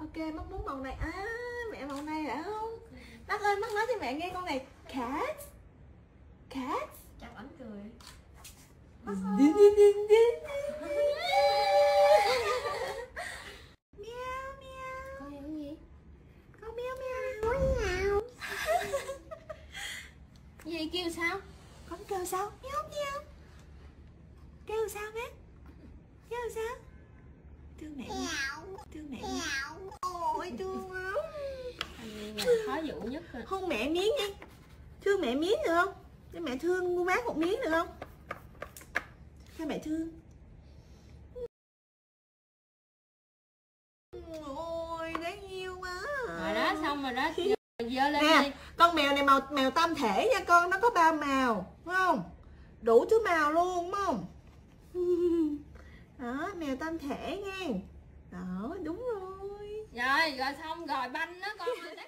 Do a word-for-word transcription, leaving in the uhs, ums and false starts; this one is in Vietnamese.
Ok, mắt muốn màu này. À, mẹ màu này đã không? Mắt ơi, mắt nói cho mẹ nghe con này. Cat. Cat. Chào ánh cười. Din, din, din, din. Meow meow. Con hiểu gì? Con meow meow. Meow. Gì kêu sao? Con kêu sao? Meow meow. Kêu sao bé? Kêu sao? Thương mẹ. Thương mẹ. Ôi thương lắm. Khó dụ nhất rồi. Hôn mẹ miếng đi. Thương mẹ miếng được không? Cho mẹ thương ngu bác một miếng được không? Cho mẹ thương. Ôi đáng yêu quá. Rồi đó, xong rồi đó. Dơ lên nè, đi. con mèo này màu mèo tam thể nha con, nó có ba màu, phải không? Đủ thứ màu luôn, đúng không? Đó, mèo tam thể nha. Đó, đúng rồi. Rồi, rồi xong rồi banh đó con ơi.